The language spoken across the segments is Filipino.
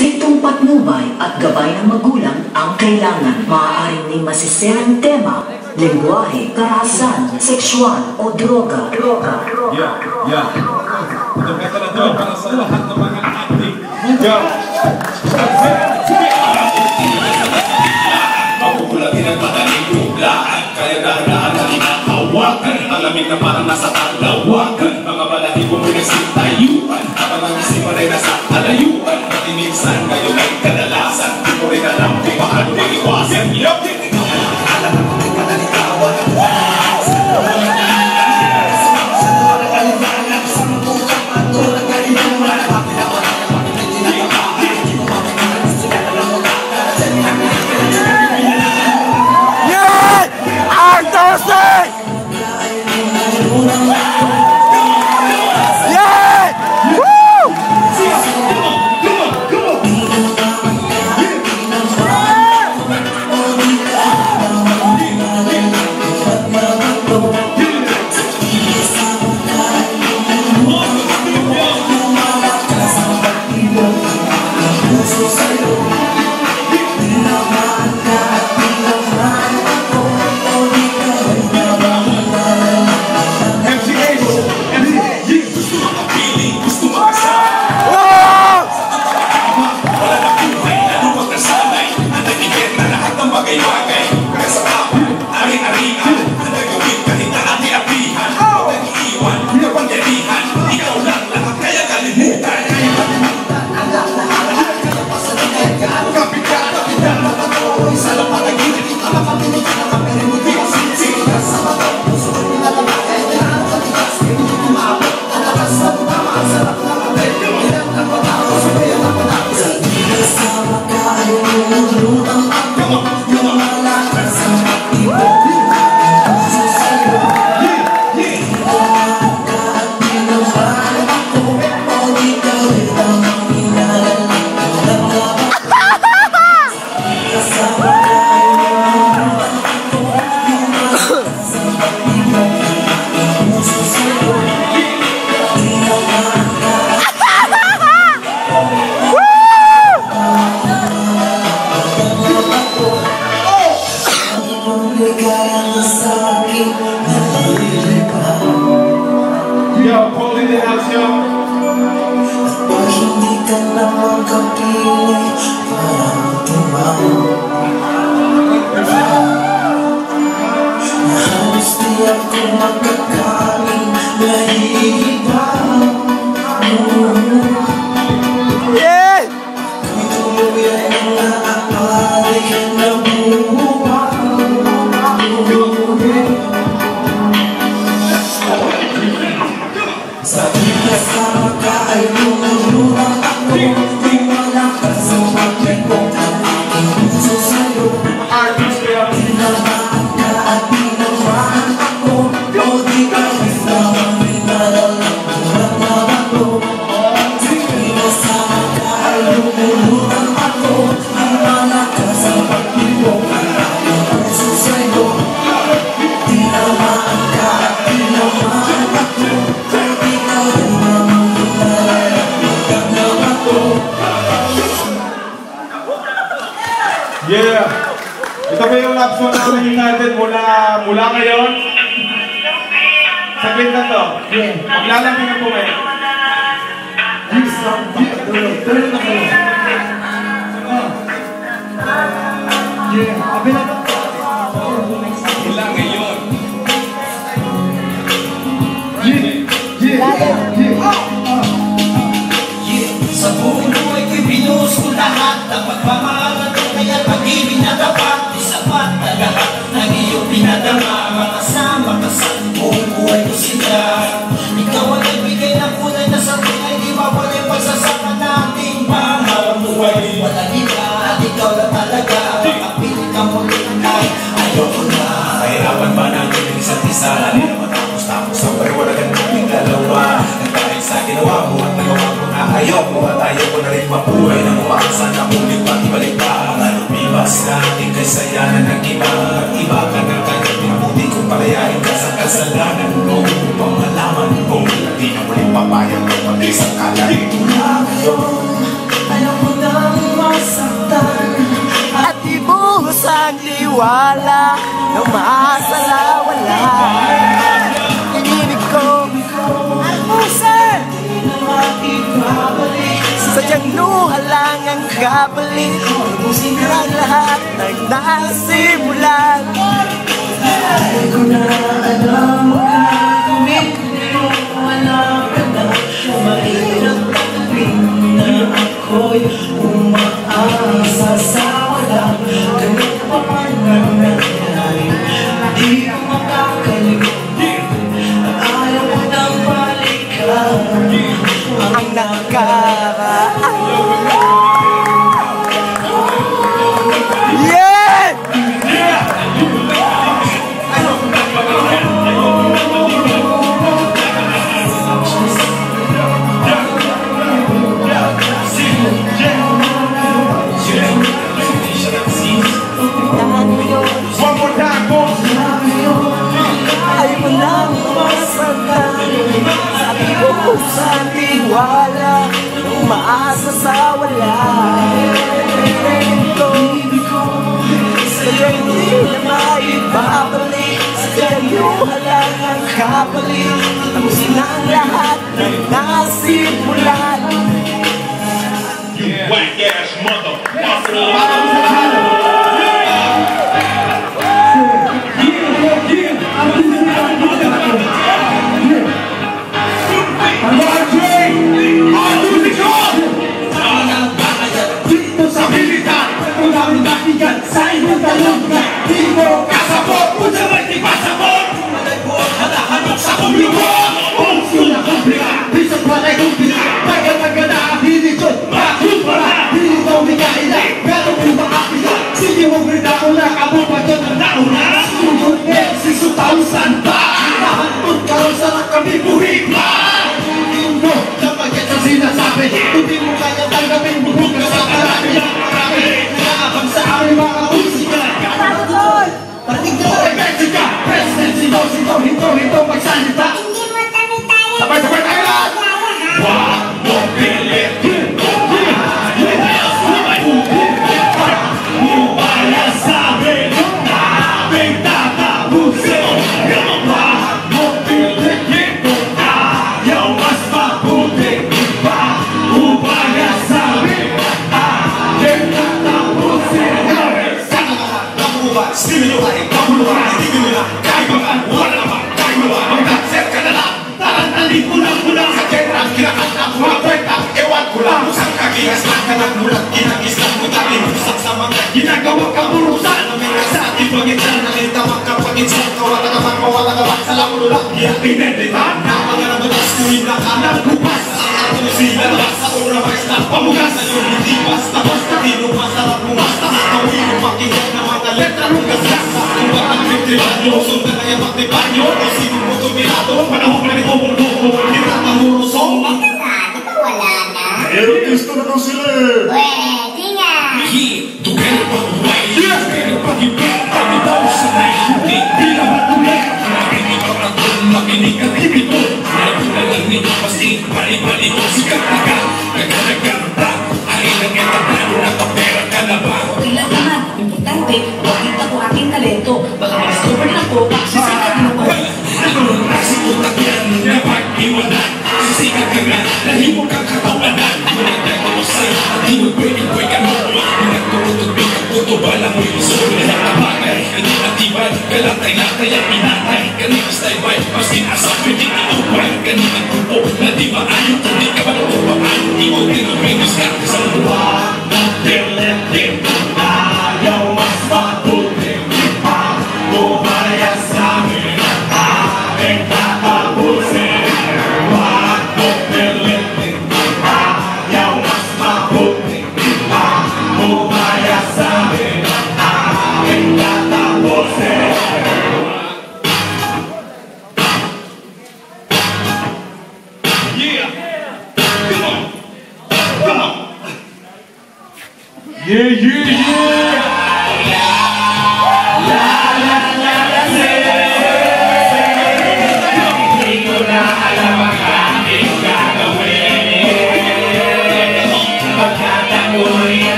Striktong patnubay at gabay ng magulang ang kailangan. Maaaring may masisirang tema, lengguwahe, karahasan, sexual o droga. Yeah. Ito ka talaga para sa lahat ng mga ating. Magugulatin ang madaling buglaan, kaya dahan-dahan na hawakan. Alamig na parang nasa kalawakan, mga balahibong pinagsinitayuan, habang ang isipan ay nasa alayuan. Pati minsan ngayon ay kadalasan, di ko rin alam kung paano iiwasan. Alam mo kung kadalitawan ang was. Yeah! Ito po yung lap song namin natin mula ngayon. Saglit na to. Maglalambing na po ngayon. Tuloy na kayo. Yeah, abi na ba? Mula ngayon. Sa puno ay binuhos ko lahat ng pagmamahal. Kaya pag-ibig na dapat, isapat na lahat ng iyong pinadama. Makasama ka sa buong buhay ko sila. Ikaw ang nagbigay ng kulay na sa tunay. Di mawala yung pagsasama nating mahal buhay. Walang iba at ikaw lang talaga. Makapilit ka muli ay ayoko na. Mahirapan ba natin yung isa't isa? Hindi na matapos-tapos ang pariwalagan nating dalawa. Nagdahil sa ginawa mo at nagawa mo na ayoko. At ayoko na rin mabuhay na umaasa na ulit pati balik pa. Lumipas na ating kasayanan ng iba. Iba ka ng kanyang pinabuti kung palayain ka sa kasalanan mo. Upang malaman mo na di na muling papayag ng pag-isang kalahin. Mula ngayon, alam mo na tiwala na umaasa na wala. Ibig ko ang pusan, sadyang luha lang ang kapalit. Ubusin ang lahat ng nasimulan. Hindi ko na alam gagawin, pero alam ka na mahirap tanggapin na ako'y umaasa sa wala. Ganun pa man ang nangyari, di ko makakaligid at ayaw ko nang balikan ang nakaraan. Sa tiwala, umaasa sa wala. Sa'yo hindi na maibabalik, sa'yo halang ang kapalit. Tapusin ang lahat ng nasimulan. You whack-ass motherfucker! Hindi mo kaya tanggapin, bubog ka sa karami. Nakakabang sa aming mga musika. Parating ko ay Mexica. President, hinto, magsalita. Hindi mo kami tayo. Sabay tayo lahat. Wag mo pilitin. Mubaya sabi na aming tatapusin. Wag mo pilitin. Ayaw mas mabuti. Stimulate, kapuluhan, hindi nila kaibahan, wala naman, kaibahan, magkakser ka na lang, talantalin kulang-kulang sa general, kinakanta, kumapwenta, ewan ko lang, usang kagigas lang ka nagmulat, kinagislang mo tayo, usap sa mga ginagawa kaburusan, namin ka sa ating pagitsan, nakitawag ka pagitsan, kawala ka man, sa lamulo lang, pinendihan, na mga nabatas, kuwin na ka nagbupas, ang ato sila, sa ura basta, pamugas, sa yung hindi basta, tino masarap mo basta, tawin mo pakinggan na mga letra nung gasgasa, kung bakang nagtribanyo, sundan na yung magtribanyo, o sino mo tumirado, panahon na ito mong buko, tinatamurusong, Di ba wala na? Erotista na daw sila eh! Pwede nga. together pa buhay, together pa hibig, kami daw sanay, hindi naman ulit, makinig ka ng doon, makinig ka rin ito, nagulalang nito, pasti, bali-bali mo, sikat na ka, nagkagaganda, ay lang yung tablano, nakapera ka na ba? Okay lang naman, importante, makita ko aking talento, baka ma-discover lang ko, sisikat mo ko. Ano ang nasi utak yan, na pag-iwanan, sisikat ka nga, nahimo kang katawanan, ngunit ako sa'yo, at di mo pwede-pwede ka mo, pinagturutog-big ang puto, bala mo yung solo, lahat na bagay, kanina-tibay, kalatay-latay ang pinatay, kanina-stay-by, mas kinasap, pwede iupay, kanina-tupo, na di maayon, hindi ka ba natupahan, di mo tinupinus ka, sa luwa, natin-letin, ayaw mas mabuti, bumaya sa amin, aking tatapusin, wag mo pilitin, ayaw mas mabuti, bumaya sa amin, aking tatapusin. Yeah! Come on! Come on! Yeah!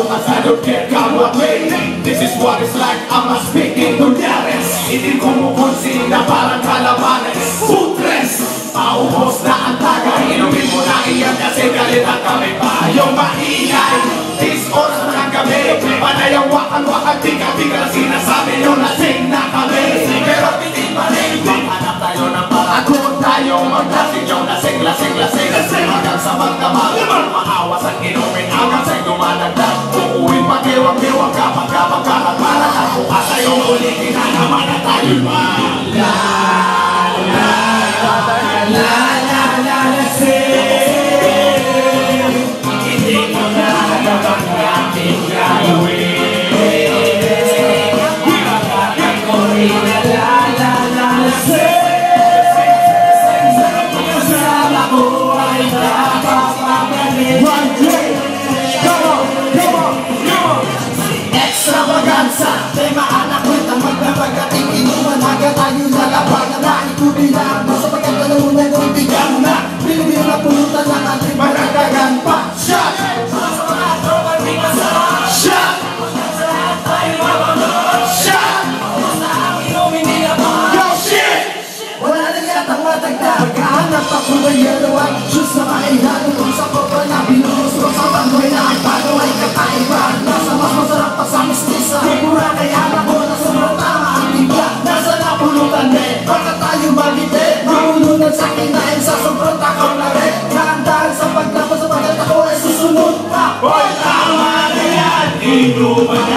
cause I don't care come what may. This is what it's like, I'm speaking to Darius. Hindi kumukonsider parang kalabanes. Putres, paubos na ang tagay. Inumin mo na iyan kasi galit ang kami pa yung maingay. This oras na ang gabi, panayang wakan-wakan, tika-tika na sinasabi yung lasing na kami. Pero hindi pa rin, maghanap tayo ng parang kung tayo maglasing yung lasing hanggang sa magdamag. Maawas ang inumin hanggang sa'y dumadagdag. Uuwing pakiwag-iwag kapag at para na bukas tayong ulitin na naman na tayo pa. La la la la la lasing. Hindi ko na alam ang ating gagawin. Pinagkatan ko rin na la la la lasing. Kasama ko ay napapagaling. One day, come on, come on, come on. Extravaganza, tema anak ko ang magpapagating inuman. Hanggang tayo lalaban na ikubilang mo sa pagkakalamunan ng bigyan mo na. Bilibili na pulutan ng ating maragdagan pa. Shot! Shot! Shot! Yo, shit! Wala na yatang matagda. Magkahanap ako ng yellowan. Diyos na maihalo kung sa kopa na binuhos ko sa tangoy na ang paano ay kakaiba. Nasa mas masarap pa sa mistisa. Pura kaya ako na sobrang tama ang bigla. Nasa napulutan eh, baka tayo magite. Mahulunan sa kinain sa sobrang takaw na rin. Naandaan sa paglapas sa pagkat ako ay susunod pa. Hoy, tama na yan! Ito ba